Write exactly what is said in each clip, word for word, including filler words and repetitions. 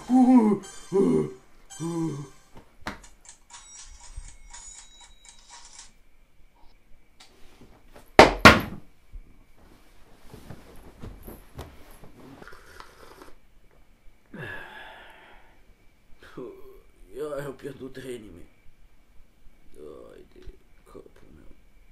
Eu am pierdut trenii mei. Ai de capul meu.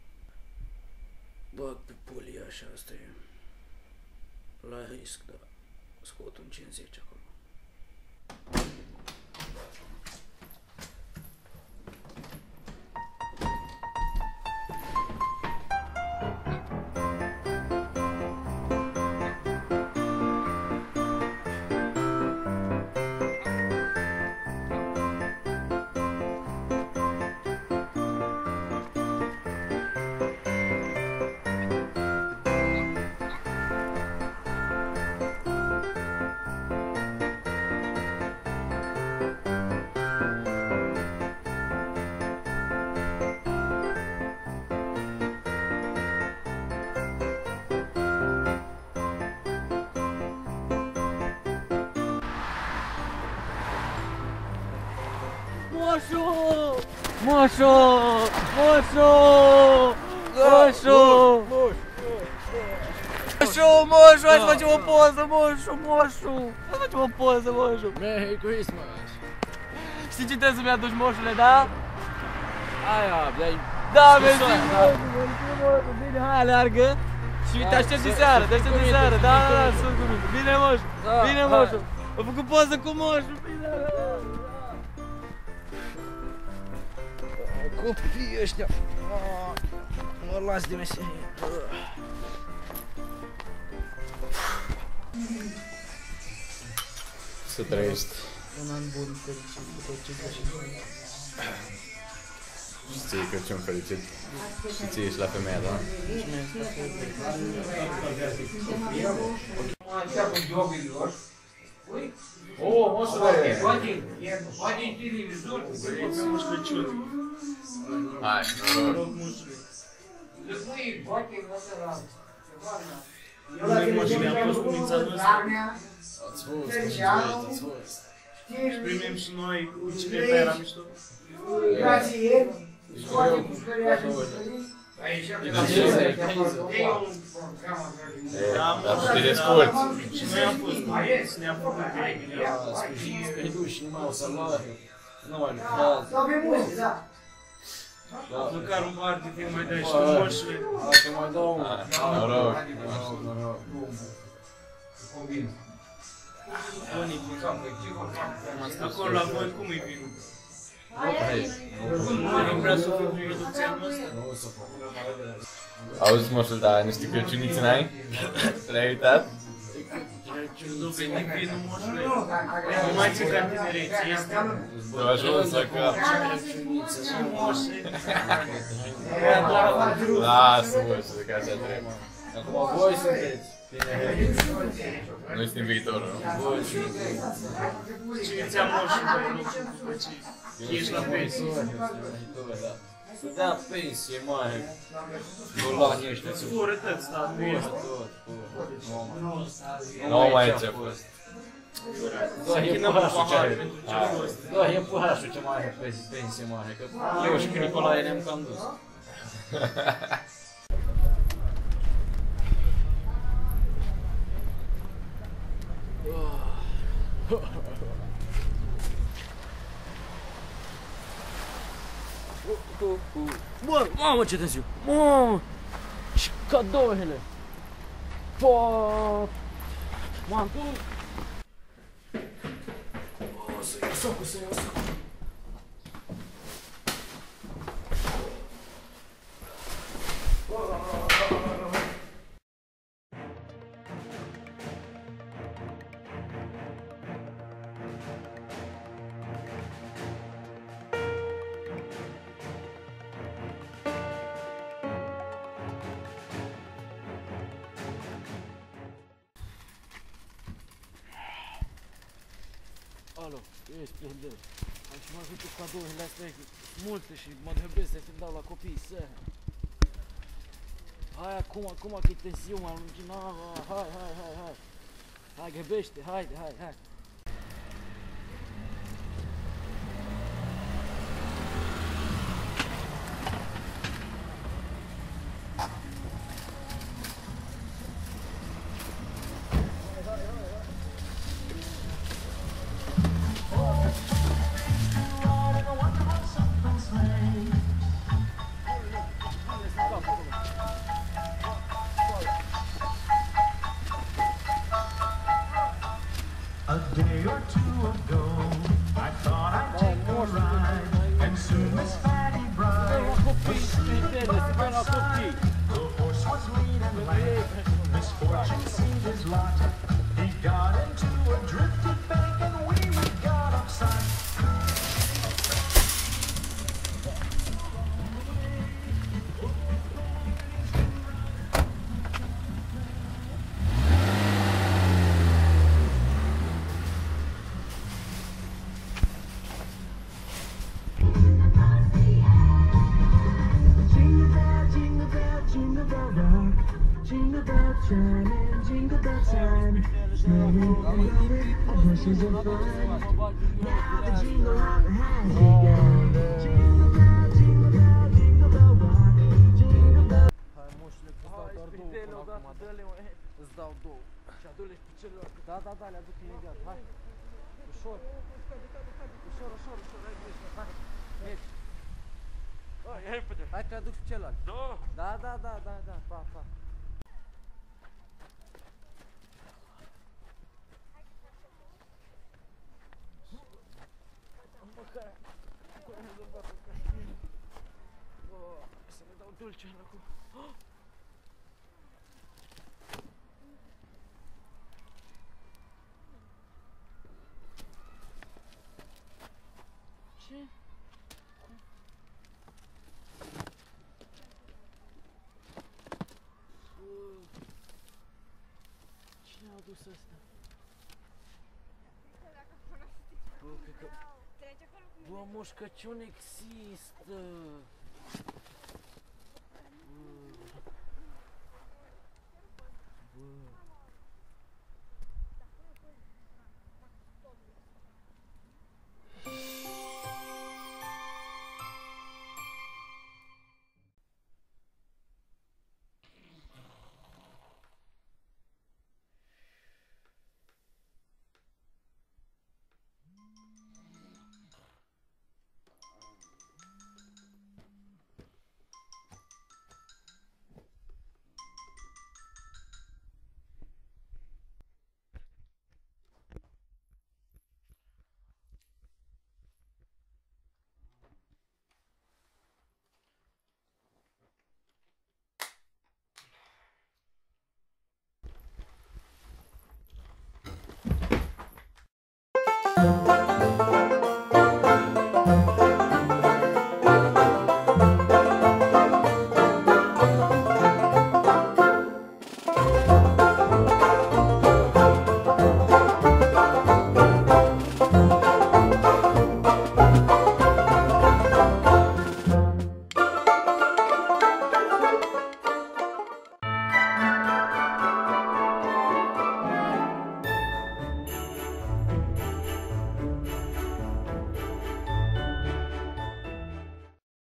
Bag pe pulia așa, asta e. La risc, da. Scot un cincizeci acolo. Moșu! Moșu! Moșu! Moșu! Moșu! Moșu! Hai să facem o poză, moșu! Moșu! Hai să facem o poză, moșu! Merry Christmas! Știi ce trebuie să-mi aduci, moșule, da? Aia, dai... Da, mersi, moșu! Moșu! Bine, hai, aleargă! Și te aștept de seară, te aștept de seară! Da, da, da, sunt cu mine! Bine, moșu! Bine, moșu! Am făcut poză cu moșu! Bine, Copiii ăștia, mă las de meserie. Să trăiești. Un an bun, fericit, după ce Și ție Crăciun fericit. Și ție și la femeia, da? О, moșule! Poate televizor, Moș Crăciun. Hai, noroc! Moșule, am fost cu mința noastră. Ați fost, ați fost. Și primim și noi bicicleta, era mișto. Grazie. Dar tu te descurci. Și noi am fost, ne-am făcut pe ei. Spiriduși, numai o salare. Nu mai lucrează. Măcar un bar de film mai dai și tu, moșule. Hai că mai dau unul. Noroc, noroc, noroc. Acolo la voi cum e vinul? Hai. Nu vrea să fac reducția noastră? Nu o să fac. Auzi, moșul, dar niște Crăciuniți n-ai? Le-ai uitat? Nu veni vinul, moșule. Nu mai țin ca tinerețe, este. Tu ajuns la cap. Moșule. Lasă, moșule, că așa trebuie. Acum voi sunteți. Noi suntem viitorul, nu? Voi sunteți. Cine ți-a moșul pe loc? Ești la pensie. Să dea pensie mare. Golanii ăștia. Îți fură tot statul. Tot, tot. Nu mai ce a fost. Doar e puhașul ce are. Doar e puhașul ce mai are pensie mare. Că eu și cu Nicolae ne-am cam dus. Bă, mamă ce târziu! Mamă! Și cadourile! Po! Mamă! O, să iau sacul, să iau sacul! Alo, ești splendid. Am și mă ajut cu cadourile astea multe și mă grăbesc să-mi dau la copii seara. Hai acum, acum că e tensiune, am lungit, hai, hai, hai, hai. Hai, grăbește, haide, hai, hai. so I thought I'd take a ride, and soon Miss Fanny Bride was sitting by my side. The horse was lean and lank, misfortune seemed his lot. He got into a drifted bank and we got upside. Jingle bell chime and jingle bell time. Snowing and rolling, horses are fine. Now the jingle hop has begun. Jingle bell, jingle bell, jingle bell rock. Jingle bell. Hai moșule, că îți dau doar două până acum. Îți dau două. Și adu-le pe celălalt. Da, da, da, le aduc imediat. Hai. Ușor. Ușor, ușor, ușor. Hai, grijă. Hai. Mergi. Hai, repede. Hai că aduc pe celălalt. Da. Da, da, da, da, da. Pa, pa. Să ne dau dulce acum. Ce? Cine a adus asta? Bă, cred că... Bă, moș, că ce nu există! Bă... Bă...